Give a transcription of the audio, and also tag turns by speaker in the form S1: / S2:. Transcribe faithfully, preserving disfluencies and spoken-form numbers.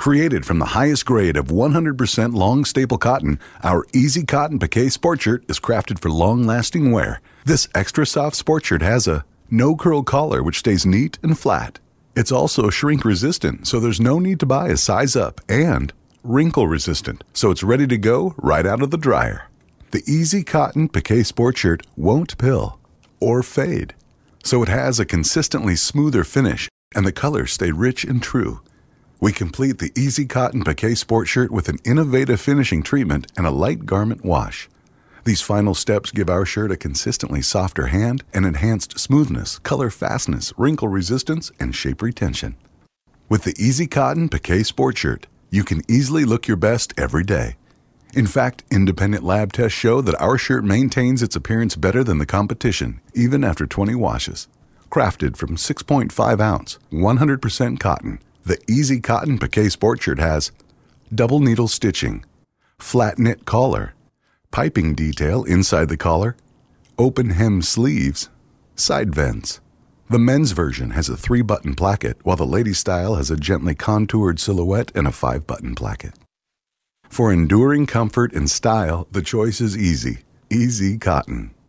S1: Created from the highest grade of one hundred percent long staple cotton, our E Z Cotton Piqué Sport Shirt is crafted for long-lasting wear. This extra soft sport shirt has a no-curl collar which stays neat and flat. It's also shrink-resistant, so there's no need to buy a size up, and wrinkle-resistant, so it's ready to go right out of the dryer. The E Z Cotton Piqué Sport Shirt won't pill or fade, so it has a consistently smoother finish and the colors stay rich and true. We complete the E Z Cotton Piqué Sport Shirt with an innovative finishing treatment and a light garment wash. These final steps give our shirt a consistently softer hand and enhanced smoothness, color fastness, wrinkle resistance, and shape retention. With the E Z Cotton Piqué Sport Shirt, you can easily look your best every day. In fact, independent lab tests show that our shirt maintains its appearance better than the competition, even after twenty washes. Crafted from six point five ounce, one hundred percent cotton, the E Z Cotton Piqué Sport Shirt has double needle stitching, flat knit collar, piping detail inside the collar, open hem sleeves, side vents. The men's version has a three-button placket, while the ladies' style has a gently contoured silhouette and a five-button placket. For enduring comfort and style, the choice is easy. E Z Cotton.